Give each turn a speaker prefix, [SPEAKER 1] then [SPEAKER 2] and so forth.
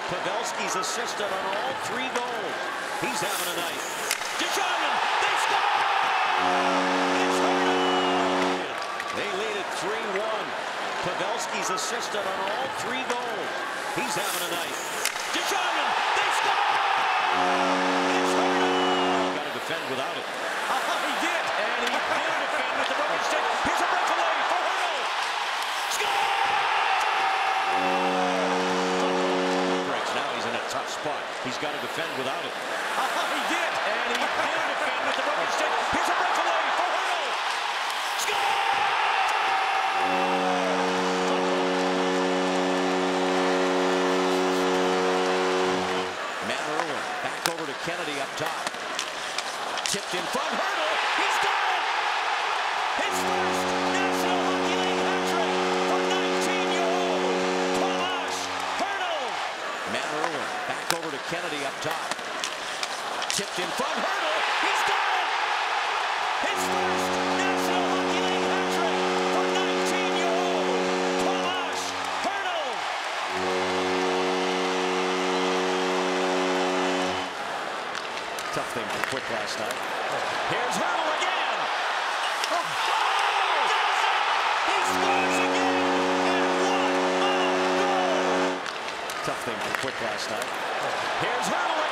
[SPEAKER 1] Pavelski's assisted on all 3 goals. He's having a night. Deshaun, they score! It's Hertl! They lead at 3-1. Pavelski's assisted on all 3 goals. He's having a night. Deshaun, they score! It's Hertl! Got to defend without it. He did! And he did defend with the broken stick. Here's a breakaway for Hertl! Score! Now he's in a tough spot. He's got to defend without it. He did! And he did defend with the broken stick. Here's a breakaway for Hertl! Score! Matt Irwin back over to Kennedy up top. Tipped in front. Hertl! He's got it! His first National Hockey League hat-trick for 19-year-old Tomas Hertl! Matt Irwin back over to Kennedy up top. Tipped in front. Hertl! He's got it! His first National Hockey League hat-trick for 19-year-old Tomas Hertl! Tough thing for Quick last night. Here's Hertl again! Oh! He scores again! And what a goal! Tough thing for Quick last night. Here's Hertl again!